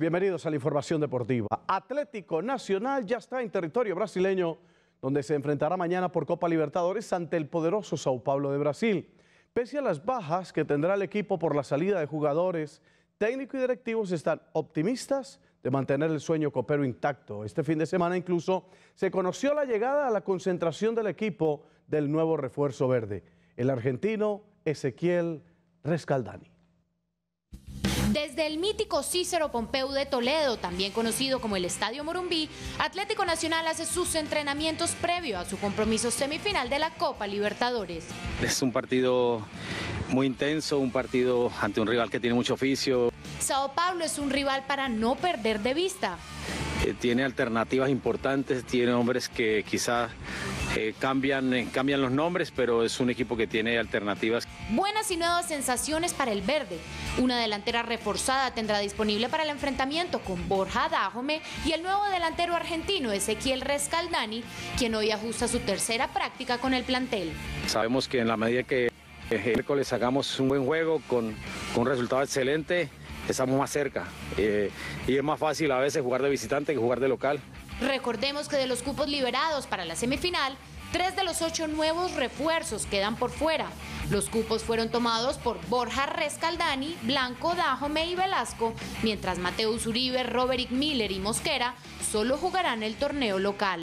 bienvenidos a la información deportiva. Atlético Nacional ya está en territorio brasileño, donde se enfrentará mañana por Copa Libertadores ante el poderoso Sao Paulo de Brasil. Pese a las bajas que tendrá el equipo por la salida de jugadores, técnicos y directivos están optimistas de mantener el sueño copero intacto. Este fin de semana incluso se conoció la llegada a la concentración del equipo del nuevo refuerzo verde, el argentino Ezequiel Rescaldani. Desde el mítico Cícero Pompeu de Toledo, también conocido como el Estadio Morumbí, Atlético Nacional hace sus entrenamientos previo a su compromiso semifinal de la Copa Libertadores. Es un partido muy intenso, un partido ante un rival que tiene mucho oficio. Sao Paulo es un rival para no perder de vista. Tiene alternativas importantes, tiene hombres que quizás cambian los nombres, pero es un equipo que tiene alternativas. Buenas y nuevas sensaciones para el verde. Una delantera reforzada tendrá disponible para el enfrentamiento con Borja Dajome y el nuevo delantero argentino Ezequiel Rescaldani, quien hoy ajusta su tercera práctica con el plantel. Sabemos que en la medida que el miércoles hagamos un buen juego con un resultado excelente, estamos más cerca y es más fácil a veces jugar de visitante que jugar de local. Recordemos que de los cupos liberados para la semifinal, 3 de los 8 nuevos refuerzos quedan por fuera. Los cupos fueron tomados por Borja Rescaldani, Blanco, Dajome y Velasco, mientras Mateus Uribe, Roberic Miller y Mosquera solo jugarán el torneo local.